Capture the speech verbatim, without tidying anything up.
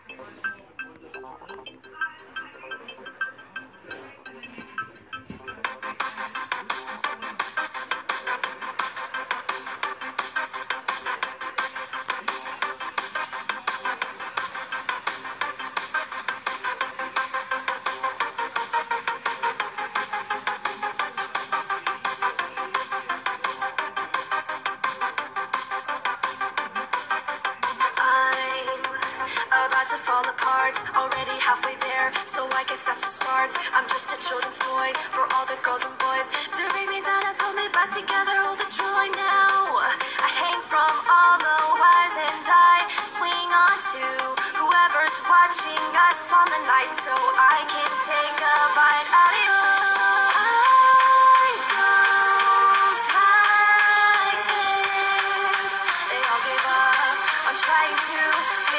About to fall apart, already halfway there, so I guess that's a start. I'm just a children's toy for all the girls and boys to bring me down and put me back together, all the joy now. I hang from all the wires and I swing on to whoever's watching us on the night, so I can take a bite out of you. I don't like this. They all gave up on trying to